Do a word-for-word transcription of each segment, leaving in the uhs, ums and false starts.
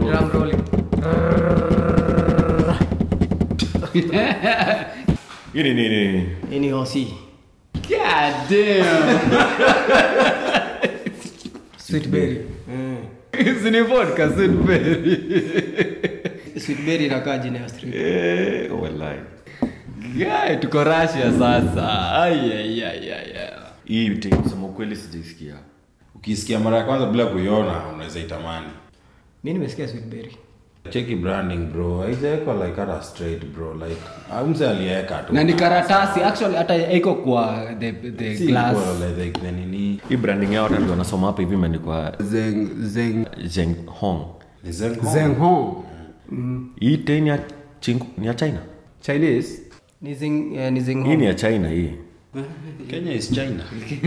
Drum rolling. Ini nini? Ini hosi. God damn. Sweet berry. Mm. Isn't vodka sweet berry? Sweet berry inakaa jina ya street. Eh, wallahi. Guy tuko Russia sasa. Ai ai ai ai. Hii kusema kweli sijisikia. Ukisikia mara ya kwanza bila kuiona unaweza itamani. Mimi nimesikia sweet berry. Check branding bro. Haijawekwa like a straight bro like amse aliweka tu. Na ni karatasi actually hata iko kwa the the si glass. Kwa like the nini. Hii branding yao ndio wanasoma hapa hivi imeandikwa Zeng zeng Zeng Hong. Ni Zeng Hong. Zeng Hong. Mm. Hii tena ya Ching ni ya China. Chinese. Ni zeng uh, ni Zeng Hong. Hii ni ya China hii. Kenya is China.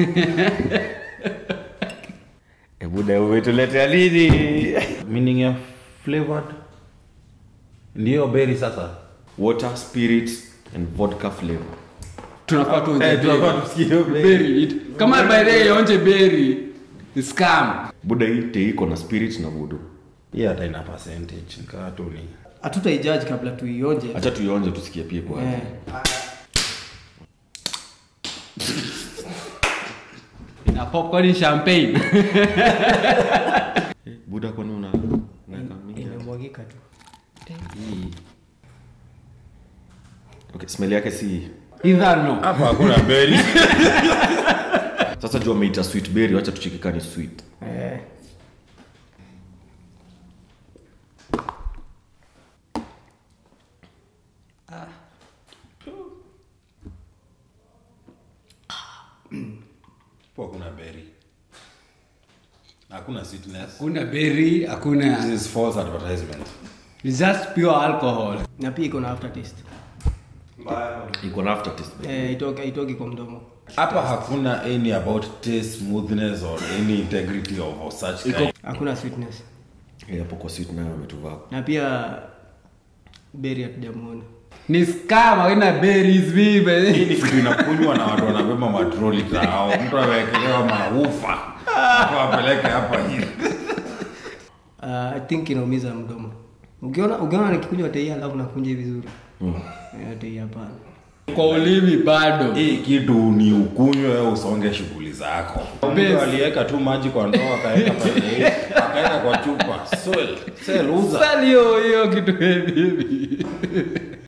Ebu da umetuletea nini? Meaning ya flavored. Ndio berry sasa. Water, spirit and vodka flavor. Tunafaa tu Eh, tunafaa tusikie berry. Kama by the way onje berry scam. Buda hii te iko na spirit na voodoo. Hii hata ina percentage kaa tu ni. Hatutaijudge kabla tuionje. Acha tuionje tusikie pia kwa. Eh. Na popcorn champagne. Buda kwa nini una unaweka mingi? Inamwagika tu. Hii. Okay, smell yake si Either no. Hapa hakuna berry. sasa jua umeita sweet berry, acha tucheke ni sweet. Eh. Ah. Kwa kuna berry. Hakuna sweetness. Kuna berry, hakuna. This is false advertisement. It's just pure alcohol. Na pia iko na aftertaste. Iko na aftertaste. Eh, itoka itoki kwa mdomo. Hapa hakuna any about taste, smoothness or any integrity of such kind. Hakuna sweetness. Eh, hapo kwa sweet nayo ametuvaa. Na pia berry hatujamuona. Ni scam, haina berries vibe. Hii ni kitu inakunywa na watu wanabeba matroli zao. Mtu amewekelewa maufa. Hapo apeleke hapa hivi. Uh, I think inaumiza mdomo. Ukiona ukiona nikikunywa tei alafu nakunja vizuri. Mm. Eh, tei hapana. Kwa ulimi bado. Hii kitu ni ukunywe au usonge shughuli zako. Mtu aliweka tu maji kwa ndoo akaweka pale. Akaweka kwa chupa. Sell, sell uza. Sell hiyo hiyo kitu hivi.